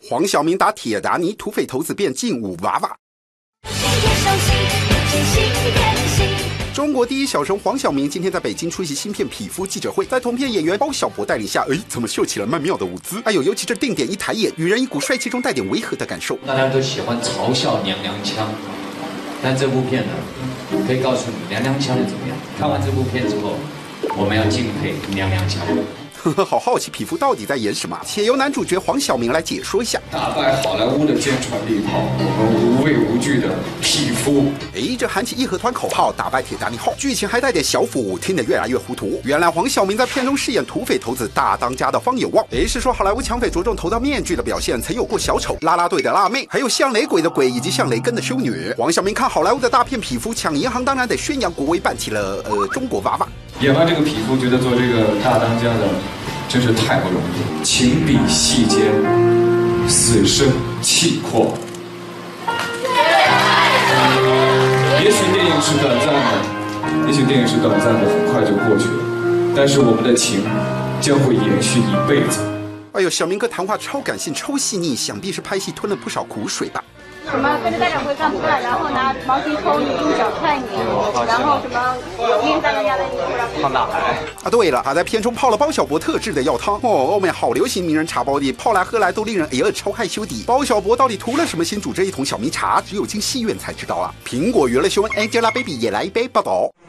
黄晓明打铁达尼，土匪头子变劲舞娃娃。中国第一小生黄晓明今天在北京出席新片皮肤记者会，在同片演员包小柏带领下，怎么秀起了曼妙的舞姿？尤其这定点一抬眼，予人一股帅气中带点违和的感受。 大家都喜欢嘲笑娘娘腔，但这部片呢，可以告诉你娘娘腔是怎么样。看完这部片之后，我们要敬佩娘娘腔。 好好奇匹夫到底在演什么，且由男主角黄晓明来解说一下。 打败好莱坞的坚船利炮，我们无畏无惧的匹夫。 这喊起义和团口号，打败铁达尼号，剧情还带点小腐，听得越来越糊涂。原来黄晓明在片中饰演土匪头子大当家的方有望。是说好莱坞抢匪着重头戴面具的表现，曾有过小丑、啦啦队的辣妹，还有像雷鬼的鬼以及像雷根的修女。黄晓明看好莱坞的大片匹夫抢银行，当然得宣扬国威，办起了中国娃娃。 演完这个匹夫，觉得做这个大当家的真是太不容易了，情比戏间，死生契阔。也许电影是短暂的，很快就过去了，但是我们的情将会延续一辈子。 小明哥谈话超感性、超细腻，想必是拍戏吞了不少苦水吧。 什么跟着大掌柜干饭，然后拿毛巾抽你，用脚踹你，然后什么面大家的衣服， 胖大海对了，他在片中泡了包小柏特制的药汤后面好流行名人茶包的，泡来喝来都令人超害羞的。包小柏到底图了什么心煮这一桶小米茶，只有进戏院才知道啊。苹果娱乐新闻 Angelababy 也来一杯报道。